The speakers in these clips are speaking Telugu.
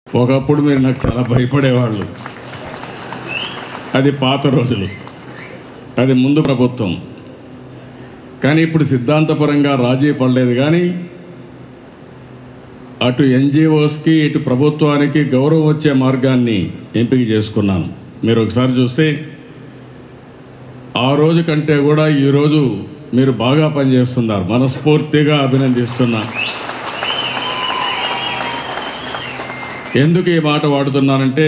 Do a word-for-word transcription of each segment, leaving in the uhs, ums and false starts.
ఒకప్పుడు మీరు నాకు చాలా భయపడేవాళ్ళు. అది పాత రోజులు, అది ముందు ప్రభుత్వం. కానీ ఇప్పుడు సిద్ధాంతపరంగా రాజీ పడలేదు. కానీ అటు ఎన్జిఓస్కి ఇటు ప్రభుత్వానికి గౌరవం వచ్చే మార్గాన్ని ఎంపిక చేసుకున్నాను. మీరు ఒకసారి చూస్తే ఆ రోజు కంటే కూడా ఈరోజు మీరు బాగా పనిచేస్తున్నారు. మనస్ఫూర్తిగా అభినందిస్తున్నా. ఎందుకు ఈ మాట వాడుతున్నానంటే,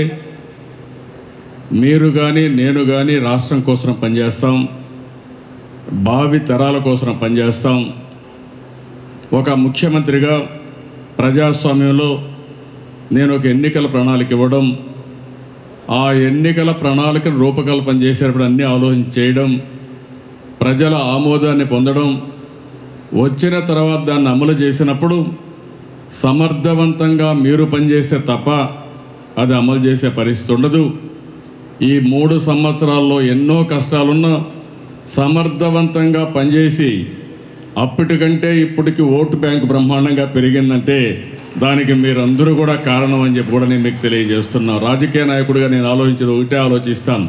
మీరు కానీ నేను కానీ రాష్ట్రం కోసం పనిచేస్తాం, భావి తరాల కోసం పనిచేస్తాం. ఒక ముఖ్యమంత్రిగా ప్రజాస్వామ్యంలో నేను ఒక ఎన్నికల ప్రణాళిక ఇవ్వడం, ఆ ఎన్నికల ప్రణాళికను రూపకల్పన చేసేటప్పుడు అన్నీ ఆలోచన చేయడం, ప్రజల ఆమోదాన్ని పొందడం, వచ్చిన తర్వాత దాన్ని అమలు చేసినప్పుడు సమర్థవంతంగా మీరు పనిచేస్తే తప్ప అది అమలు చేసే పరిస్థితి ఉండదు. ఈ మూడు సంవత్సరాల్లో ఎన్నో కష్టాలున్నా సమర్థవంతంగా పనిచేసి అప్పటికంటే ఇప్పటికి ఓటు బ్యాంకు బ్రహ్మాండంగా పెరిగిందంటే దానికి మీరందరూ కూడా కారణం అని చెప్పి కూడా నేను మీకు తెలియజేస్తున్నా. రాజకీయ నాయకుడిగా నేను ఆలోచించేది ఒకటే ఆలోచిస్తాను,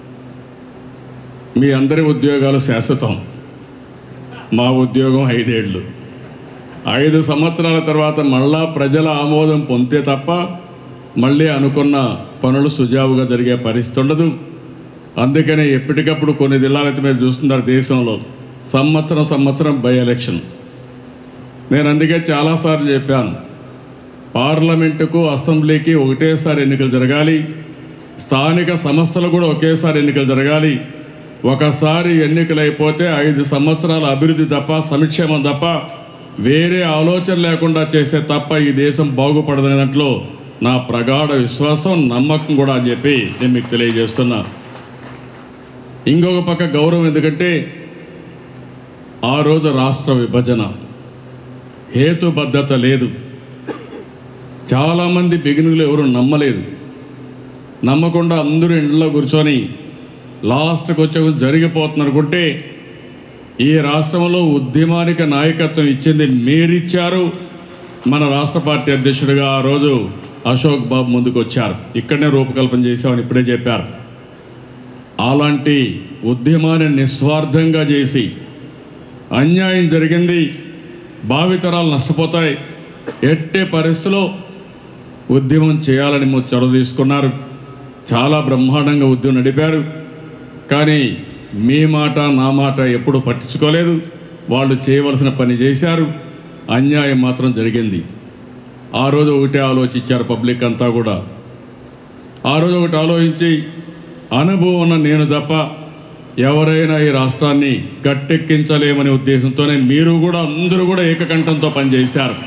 మీ అందరి ఉద్యోగాలు శాశ్వతం, మా ఉద్యోగం ఐదేళ్ళు. ఐదు సంవత్సరాల తర్వాత మళ్ళా ప్రజల ఆమోదం పొందితే తప్ప మళ్ళీ అనుకున్న పనులు సుజావుగా జరిగే పరిస్థితి ఉండదు. అందుకనే ఎప్పటికప్పుడు కొన్ని జిల్లాలైతే మీరు చూస్తున్నారు దేశంలో సంవత్సరం సంవత్సరం బై ఎలక్షన్. నేను అందుకే చాలాసార్లు చెప్పాను, పార్లమెంటుకు అసెంబ్లీకి ఒకటేసారి ఎన్నికలు జరగాలి, స్థానిక సంస్థలు కూడా ఒకేసారి ఎన్నికలు జరగాలి. ఒకసారి ఎన్నికలు అయిపోతే ఐదు సంవత్సరాల అభివృద్ధి తప్ప సంక్షేమం తప్ప వేరే ఆలోచన లేకుండా చేసే తప్ప ఈ దేశం బాగుపడదనే దాంట్లో నా ప్రగాఢ విశ్వాసం, నమ్మకం కూడా అని చెప్పి నేను మీకు తెలియజేస్తున్నా. ఇంకొక పక్క గౌరవం, ఎందుకంటే ఆ రోజు రాష్ట్ర విభజన హేతుబద్ధత లేదు. చాలామంది బిగినింగ్లో ఎవరు నమ్మలేదు. నమ్మకుండా అందరూ ఇంట్లో కూర్చొని లాస్ట్కి వచ్చే జరిగిపోతున్ననుకుంటే, ఈ రాష్ట్రంలో ఉద్యమానికి నాయకత్వం ఇచ్చింది మీరిచ్చారు. మన రాష్ట్ర పార్టీ అధ్యక్షుడిగా ఆ రోజు అశోక్ బాబు ముందుకు వచ్చారు. ఇక్కడనే రూపకల్పన చేశామని ఇప్పుడే చెప్పారు. అలాంటి ఉద్యమాన్ని నిస్వార్థంగా చేసి అన్యాయం జరిగింది, భావితరాలు నష్టపోతాయి, ఎట్టే పరిస్థితిలో ఉద్యమం చేయాలని చొరవ తీసుకున్నారు. చాలా బ్రహ్మాండంగా ఉద్యమం నడిపారు. కానీ మీ మాట నా మాట ఎప్పుడూ పట్టించుకోలేదు. వాళ్ళు చేయవలసిన పని చేశారు, అన్యాయం మాత్రం జరిగింది. ఆ రోజు ఒకటే ఆలోచించారు పబ్లిక్ అంతా కూడా. ఆ రోజు ఒకటి ఆలోచించి, అనుభవం ఉన్న నేను తప్ప ఎవరైనా ఈ రాష్ట్రాన్ని గట్టెక్కించలేమనే ఉద్దేశంతోనే మీరు కూడా అందరూ కూడా ఏకకంఠంతో పనిచేశారు,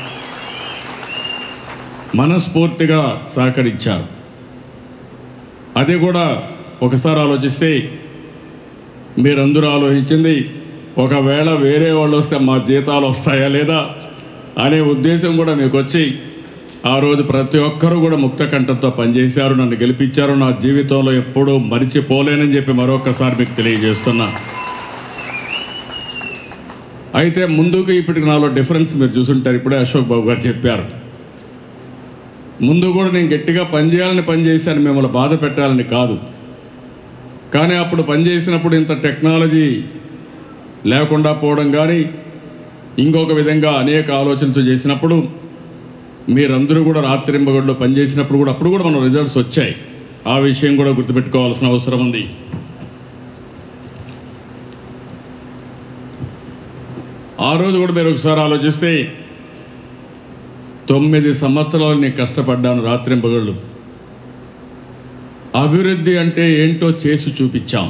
మనస్ఫూర్తిగా సహకరించారు. అది కూడా ఒకసారి ఆలోచిస్తే మీరందరూ ఆలోచించింది, ఒకవేళ వేరే వాళ్ళు వస్తే మా జీతాలు వస్తాయా లేదా అనే ఉద్దేశం కూడా మీకు వచ్చి ఆ రోజు ప్రతి ఒక్కరూ కూడా ముక్త కంఠంతో పనిచేశారు, నన్ను గెలిపించారు. నా జీవితంలో ఎప్పుడూ మరిచిపోలేనని చెప్పి మరొకసారి మీకు తెలియజేస్తున్నా. అయితే ముందుకు ఇప్పటికి నాలో డిఫరెన్స్ మీరు చూసుంటారు. ఇప్పుడే అశోక్ బాబు గారు చెప్పారు, ముందు కూడా నేను గట్టిగా పనిచేయాలని పనిచేశాను, మిమ్మల్ని బాధ పెట్టాలని కాదు. కానీ అప్పుడు పనిచేసినప్పుడు ఇంత టెక్నాలజీ లేకుండా పోవడం కానీ ఇంకొక విధంగా అనేక ఆలోచనలు చేసినప్పుడు మీరందరూ కూడా రాత్రింబగళ్ళు పనిచేసినప్పుడు కూడా అప్పుడు కూడా మన రిజల్ట్స్ వచ్చాయి. ఆ విషయం కూడా గుర్తుపెట్టుకోవాల్సిన అవసరం ఉంది. ఆ రోజు కూడా మీరు ఒకసారి ఆలోచిస్తే, తొమ్మిది సంవత్సరాలు నేను కష్టపడ్డాను రాత్రింబగళ్ళు. అభివృద్ధి అంటే ఏంటో చేసి చూపించాం.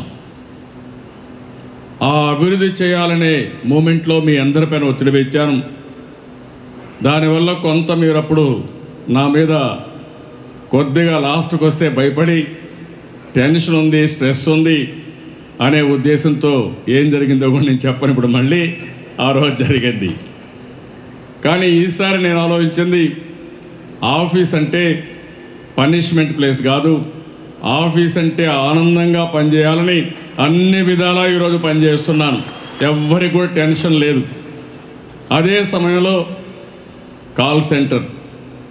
ఆ అభివృద్ధి చేయాలనే మూమెంట్లో మీ అందరిపైన ఒత్తిడి పెట్టాను. దానివల్ల కొంత మీరు అప్పుడు నా మీద కొద్దిగా లాస్ట్కి వస్తే భయపడి టెన్షన్ ఉంది, స్ట్రెస్ ఉంది అనే ఉద్దేశంతో ఏం జరిగిందో కూడా నేను చెప్పను. ఇప్పుడు మళ్ళీ ఆ రోజు జరిగింది. కానీ ఈసారి నేను ఆలోచించింది, ఆఫీస్ అంటే పనిష్మెంట్ ప్లేస్ కాదు, ఆఫీస్ అంటే ఆనందంగా పనిచేయాలని అన్ని విధాలా ఈరోజు పనిచేస్తున్నాను. ఎవ్వరికి కూడా టెన్షన్ లేదు. అదే సమయంలో కాల్ సెంటర్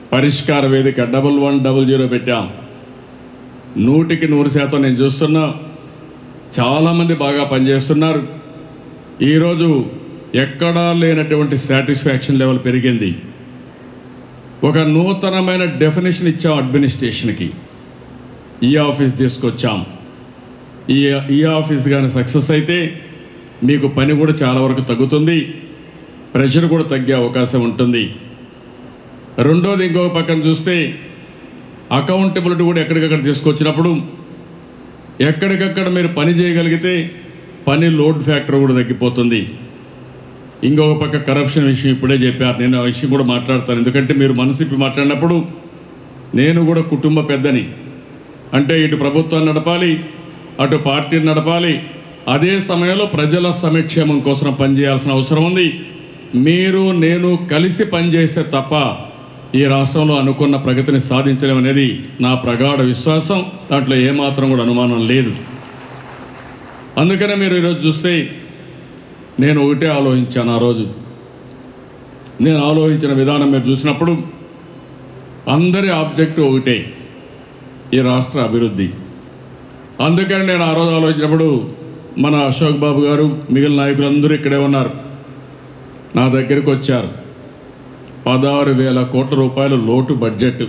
పరిష్కార వేదిక డబల్ వన్ డబల్ జీరో పెట్టాం. నూటికి నూరు శాతం నేను చూస్తున్నా చాలామంది బాగా పనిచేస్తున్నారు. ఈరోజు ఎక్కడా లేనటువంటి సాటిస్ఫాక్షన్ లెవెల్ పెరిగింది. ఒక నూతనమైన డెఫినేషన్ ఇచ్చాం అడ్మినిస్ట్రేషన్కి. ఈ ఆఫీస్ తీసుకొచ్చాం. ఈ ఈ ఆఫీస్ కానీ సక్సెస్ అయితే మీకు పని కూడా చాలా వరకు తగ్గుతుంది, ప్రెషర్ కూడా తగ్గే అవకాశం ఉంటుంది. రెండోది ఇంకొక పక్కన చూస్తే అకౌంటబిలిటీ కూడా ఎక్కడికక్కడ తీసుకొచ్చినప్పుడు ఎక్కడికక్కడ మీరు పని చేయగలిగితే పని లోడ్ ఫ్యాక్టర్ కూడా తగ్గిపోతుంది. ఇంకొక పక్క కరప్షన్ విషయం ఇప్పుడే చెప్పారు, నేను ఆ విషయం కూడా మాట్లాడతాను. ఎందుకంటే మీరు మనసిప్పి మాట్లాడినప్పుడు నేను కూడా కుటుంబ పెద్దని, అంటే ఇటు ప్రభుత్వాన్ని నడపాలి, అటు పార్టీని నడపాలి, అదే సమయంలో ప్రజల సంక్షేమం కోసం పనిచేయాల్సిన అవసరం ఉంది. మీరు నేను కలిసి పనిచేస్తే తప్ప ఈ రాష్ట్రంలో అనుకున్న ప్రగతిని సాధించడం అనేది నా ప్రగాఢ విశ్వాసం. దాంట్లో ఏమాత్రం కూడా అనుమానం లేదు. అందుకనే మీరు ఈరోజు చూస్తే నేను ఒకటే ఆలోచించాను. ఆ రోజు నేను ఆలోచించిన విధానం మీరు చూసినప్పుడు అందరి ఆబ్జెక్టివ్ ఒకటే, ఈ రాష్ట్ర అభివృద్ధి. అందుకని నేను ఆ రోజు ఆలోచించినప్పుడు మన అశోక్ బాబు గారు మిగిలిన నాయకులందరూ ఇక్కడే ఉన్నారు, నా దగ్గరికి వచ్చారు. పదహారు వేల కోట్ల రూపాయలు లోటు బడ్జెట్.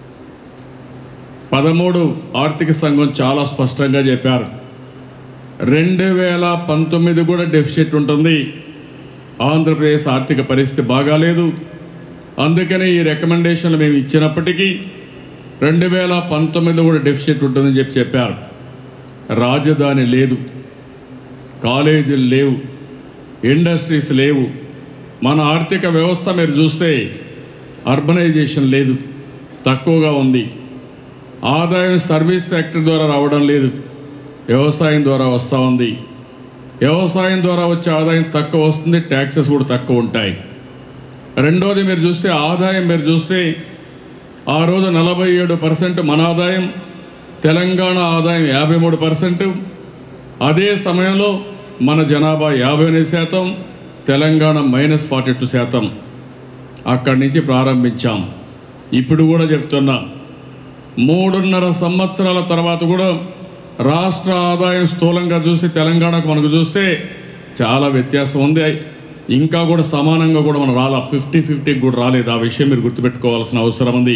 పదమూడు ఆర్థిక సంఘం చాలా స్పష్టంగా చెప్పారు, రెండు వేల పంతొమ్మిది కూడా డెఫిసిట్ ఉంటుంది. ఆంధ్రప్రదేశ్ ఆర్థిక పరిస్థితి బాగాలేదు. అందుకని ఈ రికమెండేషన్లు మేము ఇచ్చినప్పటికీ రెండు వేల పంతొమ్మిదిలో కూడా డెఫిసిట్ ఉంటుందని చెప్పి చెప్పారు. రాజధాని లేదు, కాలేజీలు లేవు, ఇండస్ట్రీస్ లేవు. మన ఆర్థిక వ్యవస్థ మీరు చూస్తే అర్బనైజేషన్ లేదు, తక్కువగా ఉంది. ఆదాయం సర్వీస్ సెక్టర్ ద్వారా రావడం లేదు, వ్యవసాయం ద్వారా వస్తూ ఉంది. వ్యవసాయం ద్వారా వచ్చే ఆదాయం తక్కువ వస్తుంది, ట్యాక్సెస్ కూడా తక్కువ ఉంటాయి. రెండోది మీరు చూస్తే ఆదాయం మీరు చూస్తే ఆ రోజు నలభై ఏడు పర్సెంట్ మన ఆదాయం, తెలంగాణ ఆదాయం యాభై మూడు పర్సెంట్. అదే సమయంలో మన జనాభా యాభై ఎనిమిది శాతం, తెలంగాణ మైనస్ ఫార్టీ టూ శాతం. అక్కడి నుంచి ప్రారంభించాం. ఇప్పుడు కూడా చెప్తున్నా, మూడున్నర సంవత్సరాల తర్వాత కూడా రాష్ట్ర ఆదాయం స్థూలంగా చూసి తెలంగాణకు మనకు చూస్తే చాలా వ్యత్యాసం ఉంది. ఇంకా కూడా సమానంగా కూడా మనం రాలా, ఫిఫ్టీ ఫిఫ్టీకి కూడా రాలేదు. ఆ విషయం మీరు గుర్తుపెట్టుకోవాల్సిన అవసరం ఉంది.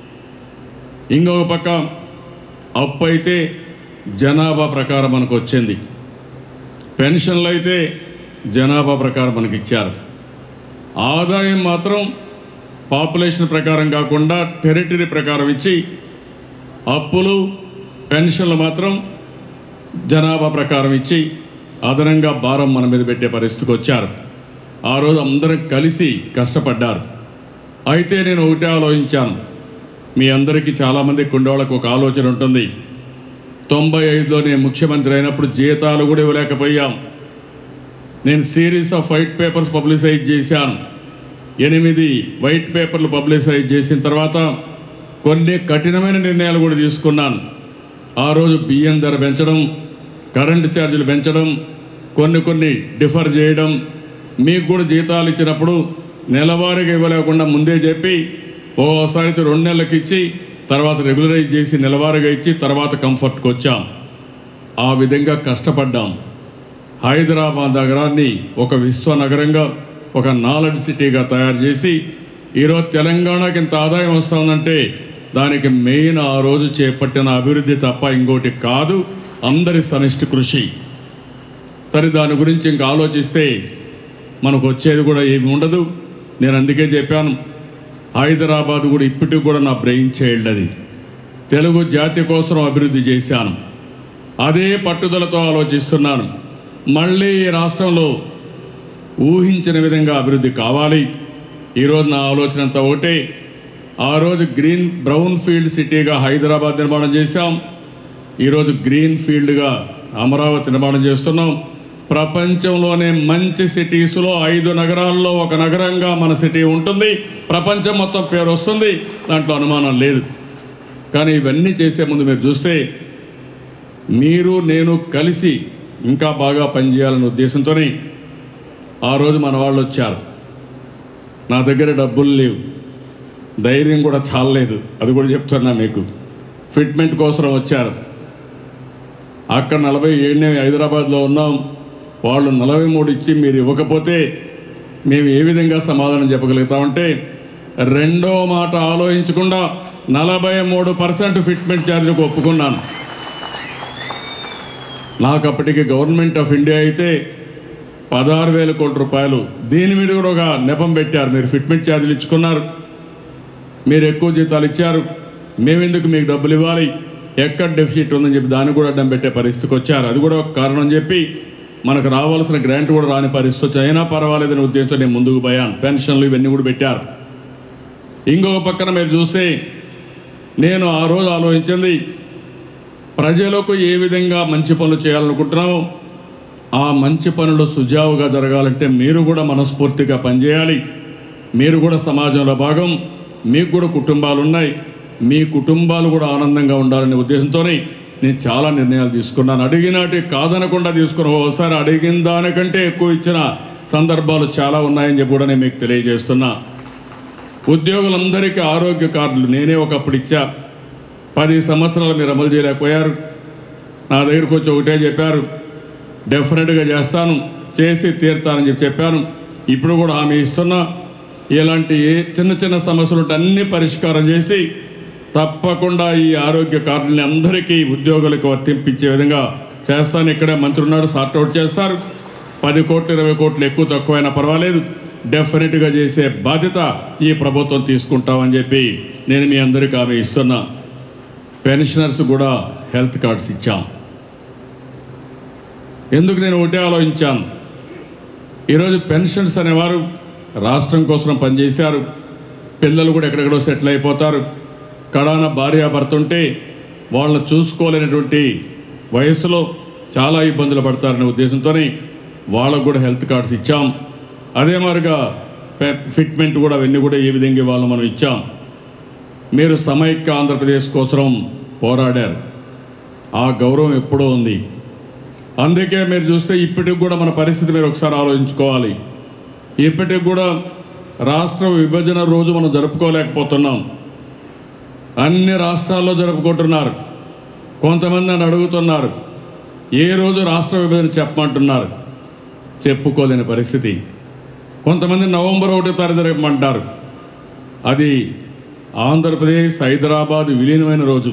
ఇంకొక పక్క అప్పు అయితే జనాభా ప్రకారం మనకు వచ్చింది, పెన్షన్లు అయితే జనాభా ప్రకారం మనకి ఇచ్చారు. ఆదాయం మాత్రం పాపులేషన్ ప్రకారం కాకుండా టెరిటరీ ప్రకారం ఇచ్చి, అప్పులు పెన్షన్లు మాత్రం జనాభా ప్రకారం ఇచ్చి అదనంగా భారం మన మీద పెట్టే పరిస్థితికి వచ్చారు. ఆ రోజు అందరం కలిసి కష్టపడ్డారు. అయితే నేను ఒకటే ఆలోచించాను, మీ అందరికీ చాలామంది కుండోళ్ళకు ఒక ఆలోచన ఉంటుంది. తొంభై ఐదులో నేను ముఖ్యమంత్రి అయినప్పుడు జీతాలు కూడా ఇవ్వలేకపోయాం. నేను series of white papers publicize చేశాను. ఎనిమిది వైట్ పేపర్లు పబ్లిసైజ్ చేసిన తర్వాత కొన్ని కఠినమైన నిర్ణయాలు కూడా తీసుకున్నాను. ఆ రోజు బియ్యం ధర పెంచడం, కరెంటు ఛార్జీలు పెంచడం, కొన్ని కొన్ని డిఫర్ చేయడం, మీకు కూడా జీతాలు ఇచ్చినప్పుడు నెలవారీగా ఇవ్వలేకుండా ముందే చెప్పి ఓసారి రెండు నెలలకు ఇచ్చి తర్వాత రెగ్యులరైజ్ చేసి నెలవారీగా ఇచ్చి తర్వాత కంఫర్ట్కి వచ్చాం. ఆ విధంగా కష్టపడ్డాం. హైదరాబాద్ నగరాన్ని ఒక విశ్వ నగరంగా, ఒక నాలెడ్జ్ సిటీగా తయారు చేసి ఈరోజు తెలంగాణకి ఇంత ఆదాయం వస్తుందంటే దానికి మెయిన్ ఆ రోజు చేపట్టిన అభివృద్ధి తప్ప ఇంకోటి కాదు, అందరి సమిష్టి కృషి. సరే, దాని గురించి ఇంకా ఆలోచిస్తే మనకు వచ్చేది కూడా ఏమి ఉండదు. నేను అందుకే చెప్పాను, హైదరాబాద్ కూడా ఇప్పటికి కూడా నా బ్రెయిన్ చైల్డ్. అది తెలుగు జాతి కోసం అభివృద్ధి చేశాను. అదే పట్టుదలతో ఆలోచిస్తున్నాను. మళ్ళీ ఈ రాష్ట్రంలో ఊహించిన విధంగా అభివృద్ధి కావాలి. ఈరోజు నా ఆలోచన అంతా ఒకటే. ఆ రోజు గ్రీన్ బ్రౌన్ ఫీల్డ్ సిటీగా హైదరాబాద్ నిర్మాణం చేశాం. ఈరోజు గ్రీన్ ఫీల్డ్గా అమరావతి నిర్మాణం చేస్తున్నాం. ప్రపంచంలోనే మంచి సిటీస్లో ఐదు నగరాల్లో ఒక నగరంగా మన సిటీ ఉంటుంది. ప్రపంచం మొత్తం పేరు వస్తుంది, దాంట్లో అనుమానం లేదు. కానీ ఇవన్నీ చేసే ముందు మీరు చూస్తే మీరు నేను కలిసి ఇంకా బాగా పనిచేయాలనే ఉద్దేశంతోనే ఆ రోజు మన వాళ్ళు వచ్చారు. నా దగ్గర డబ్బులు లేవు, ధైర్యం కూడా చాలలేదు, అది కూడా చెప్తున్నా మీకు. ఫిట్మెంట్ కోసం వచ్చారు. అక్కడ నలభై ఏడునే హైదరాబాద్లో ఉన్నాం, వాళ్ళు నలభై మూడు ఇచ్చి మీరు ఇవ్వకపోతే మేము ఏ విధంగా సమాధానం చెప్పగలుగుతామంటే రెండో మాట ఆలోచించకుండా నలభై మూడు పర్సెంట్ ఫిట్మెంట్ ఛార్జీకి ఒప్పుకున్నాను. నాకు అప్పటికి గవర్నమెంట్ ఆఫ్ ఇండియా అయితే పదహారు వేల కోట్ల రూపాయలు దీని మీద కూడా ఒక నెపం పెట్టారు. మీరు ఫిట్మెంట్ ఛార్జీలు ఇచ్చుకున్నారు, మీరు ఎక్కువ జీతాలు ఇచ్చారు, మేమెందుకు మీకు డబ్బులు ఇవ్వాలి, ఎక్కడ డెఫిసిట్ ఉందని చెప్పి దాన్ని కూడా అడ్డం పెట్టే పరిస్థితికి వచ్చారు. అది కూడా ఒక కారణం చెప్పి మనకు రావాల్సిన గ్రాంట్ కూడా రాని పరిస్థితి వచ్చి అయినా పర్వాలేదని ఉద్దేశంతో నేను ముందుకు పోయాను. పెన్షన్లు ఇవన్నీ కూడా పెట్టారు. ఇంకొక పక్కన మీరు చూస్తే నేను ఆ రోజు ఆలోచించింది ప్రజలకు ఏ విధంగా మంచి పనులు చేయాలనుకుంటున్నామో ఆ మంచి పనులు సుజావుగా జరగాలంటే మీరు కూడా మనస్ఫూర్తిగా పనిచేయాలి. మీరు కూడా సమాజంలో భాగం, మీకు కూడా కుటుంబాలు ఉన్నాయి, మీ కుటుంబాలు కూడా ఆనందంగా ఉండాలనే ఉద్దేశంతోనే నేను చాలా నిర్ణయాలు తీసుకున్నాను. అడిగినట్టు కాదనకుండా తీసుకున్నాను. ఒకసారి అడిగిన దానికంటే ఎక్కువ ఇచ్చిన సందర్భాలు చాలా ఉన్నాయని చెప్పి కూడా నేను మీకు తెలియజేస్తున్నా. ఉద్యోగులందరికీ ఆరోగ్య కార్డులు నేనే ఒకప్పుడు ఇచ్చా. పది సంవత్సరాలు మీరు అమలు చేయలేకపోయారు. నా దగ్గరకు వచ్చి ఒకటే చెప్పారు, డెఫినెట్గా చేస్తాను, చేసి తీరుతానని చెప్పి చెప్పాను. ఇప్పుడు కూడా హామీ ఇస్తున్నా. ఇలాంటి ఏ చిన్న చిన్న సమస్యలు ఉంటే అన్నీ పరిష్కారం చేసి తప్పకుండా ఈ ఆరోగ్య కార్డుల్ని అందరికీ ఉద్యోగులకు వర్తింపించే విధంగా చేస్తాను. ఇక్కడే మంత్రి ఉన్నాడు, సార్ట్అవుట్ చేస్తారు. పది కోట్లు ఇరవై కోట్లు ఎక్కువ తక్కువైనా పర్వాలేదు, డెఫినెట్గా చేసే బాధ్యత ఈ ప్రభుత్వం తీసుకుంటామని చెప్పి నేను మీ అందరికీ హామీ ఇస్తున్నా. పెన్షనర్స్ కూడా హెల్త్ కార్డ్స్ ఇచ్చాం. ఎందుకు నేను ఒకటే ఆలోచించాను, ఈరోజు పెన్షన్స్ అనేవారు రాష్ట్రం కోసం పనిచేశారు. పిల్లలు కూడా ఎక్కడెక్కడో సెటిల్ అయిపోతారు. కడాన భార్యాభర్త ఉంటే వాళ్ళని చూసుకోలేనటువంటి వయసులో చాలా ఇబ్బందులు పడతారనే ఉద్దేశంతోనే వాళ్ళకు కూడా హెల్త్ కార్డ్స్ ఇచ్చాం. అదే మాదిరిగా ఫిట్మెంట్ కూడా అవన్నీ కూడా ఏ విధంగా ఇవ్వాలో మనం ఇచ్చాం. మీరు సమైక్య ఆంధ్రప్రదేశ్ కోసం పోరాడారు, ఆ గౌరవం ఎప్పుడూ ఉంది. అందుకే మీరు చూస్తే ఇప్పటికి కూడా మన పరిస్థితి మీరు ఒకసారి ఆలోచించుకోవాలి. ఇప్పటికి కూడా రాష్ట్ర విభజన రోజు మనం జరుపుకోలేకపోతున్నాం. అన్ని రాష్ట్రాల్లో జరుపుకుంటున్నారు. కొంతమంది నన్ను అడుగుతున్నారు, ఏ రోజు రాష్ట్ర విభజన చెప్పమంటున్నారు, చెప్పుకోలేని పరిస్థితి. కొంతమంది నవంబర్ ఒకటో తారీఖు జరపమంటారు. అది ఆంధ్రప్రదేశ్ హైదరాబాద్ విలీనమైన రోజు,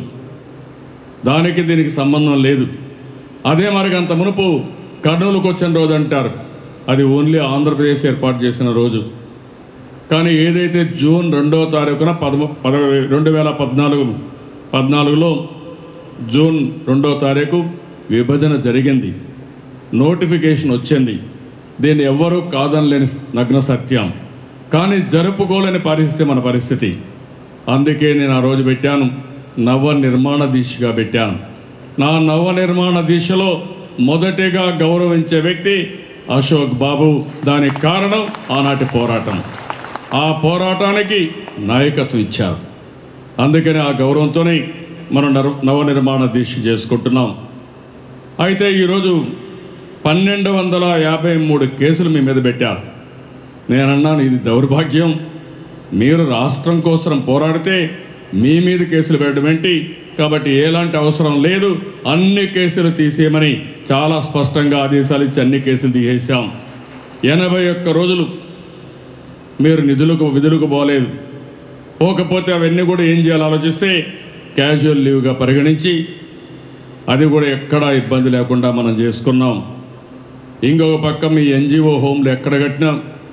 దానికి దీనికి సంబంధం లేదు. అదే మరి అంత మునుపు కర్నూలుకు వచ్చిన రోజు అంటారు, అది ఓన్లీ ఆంధ్రప్రదేశ్ ఏర్పాటు చేసిన రోజు. కానీ ఏదైతే జూన్ రెండో తారీఖున పదము పద రెండు వేల పద్నాలుగు పద్నాలుగులో జూన్ రెండో తారీఖు విభజన జరిగింది, నోటిఫికేషన్ వచ్చింది. దీన్ని ఎవ్వరూ కాదనలేని నగ్న సత్యం. కానీ జరుపుకోలేని పరిస్థితి మన పరిస్థితి. అందుకే నేను ఆ రోజు పెట్టాను, నవ నిర్మాణ దీక్షగా పెట్టాను. నా నవ నిర్మాణ దీక్షలో మొదటిగా గౌరవించే వ్యక్తి అశోక్ బాబు. దానికి కారణం ఆనాటి పోరాటం. ఆ పోరాటానికి నాయకత్వం ఇచ్చారు. అందుకని ఆ గౌరవంతోనే మనం నవ నిర్మాణ దీక్ష చేసుకుంటున్నాం. అయితే ఈరోజు పన్నెండు వందల యాభై మూడు కేసులు మీ మీద పెట్టారు. నేనన్నాను, ఇది దౌర్భాగ్యం. మీరు రాష్ట్రం కోసం పోరాడితే మీ మీద కేసులు పెట్టడం ఏంటి? కాబట్టి ఎలాంటి అవసరం లేదు, అన్ని కేసులు తీసేయమని చాలా స్పష్టంగా ఆదేశాలు ఇచ్చి అన్ని కేసులు తీసేసాం. ఎనభై ఒక్క రోజులు మీరు నిధులకు విధులకు పోలేదు. పోకపోతే అవన్నీ కూడా ఏం చేయాలో ఆలోచిస్తే క్యాజువల్ లీవ్గా పరిగణించి అది కూడా ఎక్కడా ఇబ్బంది లేకుండా మనం చేసుకున్నాం. ఇంకొక పక్క మీ ఎన్జిఓ హోమ్లు ఎక్కడ కట్టినా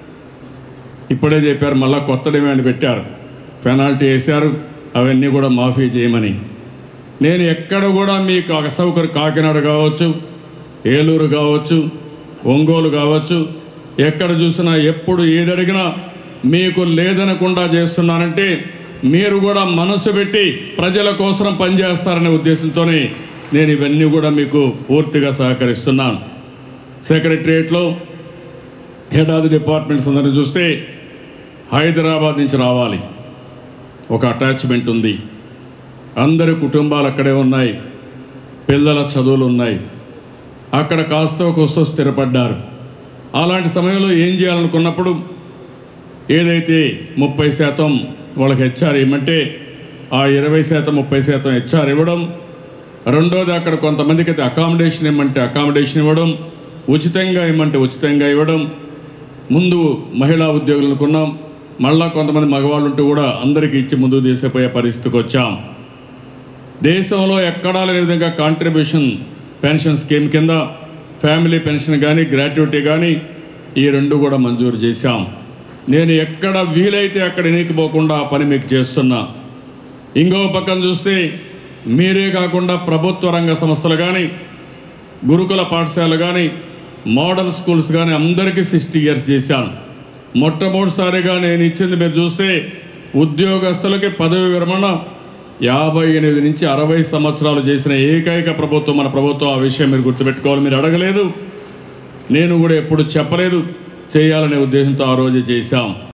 ఇప్పుడే చెప్పారు, మళ్ళీ కొత్త డిమాండ్ పెట్టారు, పెనాల్టీ వేశారు, అవన్నీ కూడా మాఫీ చేయమని. నేను ఎక్కడ కూడా మీకు అసౌకర్యం, కాకినాడ కావచ్చు, ఏలూరు కావచ్చు, ఒంగోలు కావచ్చు, ఎక్కడ చూసినా ఎప్పుడు ఏది అడిగినా మీకు లేదనకుండా చేస్తున్నానంటే మీరు కూడా మనసు పెట్టి ప్రజల కోసం పనిచేస్తారనే ఉద్దేశంతోనే నేను ఇవన్నీ కూడా మీకు పూర్తిగా సహకరిస్తున్నాను. సెక్రటరియట్లో హెడ్ ఆఫ్ ది డిపార్ట్మెంట్స్ అందరినీ చూస్తే హైదరాబాద్ నుంచి రావాలి, ఒక అటాచ్మెంట్ ఉంది. అందరి కుటుంబాలు అక్కడే ఉన్నాయి, పిల్లల చదువులు ఉన్నాయి, అక్కడ కాస్త కోస్తో స్థిరపడ్డారు. అలాంటి సమయంలో ఏం చేయాలనుకున్నప్పుడు ఏదైతే ముప్పై శాతం వాళ్ళకి హెచ్ఆర్ ఇవ్వమంటే ఆ ఇరవై శాతం ముప్పై శాతం హెచ్ఆర్ ఇవ్వడం, రెండోది అక్కడ కొంతమందికి అయితే అకామిడేషన్ ఇవ్వమంటే అకామిడేషన్ ఇవ్వడం, ఉచితంగా ఇవ్వమంటే ఉచితంగా ఇవ్వడం. ముందు మహిళా ఉద్యోగులను కొన్నాం, మళ్ళా కొంతమంది మగవాళ్ళు ఉంటూ కూడా అందరికీ ఇచ్చి ముందుకు తీసిపోయే పరిస్థితికి వచ్చాం. దేశంలో ఎక్కడా లేని విధంగా కాంట్రిబ్యూషన్ పెన్షన్ స్కీమ్ కింద ఫ్యామిలీ పెన్షన్ కానీ గ్రాట్యుటీ కానీ ఈ రెండు కూడా మంజూరు చేశాం. నేను ఎక్కడ వీలైతే అక్కడ ఎనికిపోకుండా ఆ పని మీకు చేస్తున్నా. ఇంకో పక్కన చూస్తే మీరే కాకుండా ప్రభుత్వ రంగ సంస్థలు కానీ గురుకుల పాఠశాలలు కానీ మోడల్ స్కూల్స్ కానీ అందరికీ సిక్స్టీ ఇయర్స్ చేశాను. మొట్టమొదటిసారిగా నేను ఇచ్చింది మీరు చూస్తే ఉద్యోగస్తులకి పదవి విరమణ యాభై ఎనిమిది నుంచి అరవై సంవత్సరాలు చేసిన ఏకైక ప్రభుత్వం మన ప్రభుత్వం. ఆ విషయం మీరు గుర్తుపెట్టుకోవాలి. మీరు అడగలేదు, నేను కూడా ఎప్పుడు చెప్పలేదు, చేయాలనే ఉద్దేశంతో ఆ రోజు చేశాం.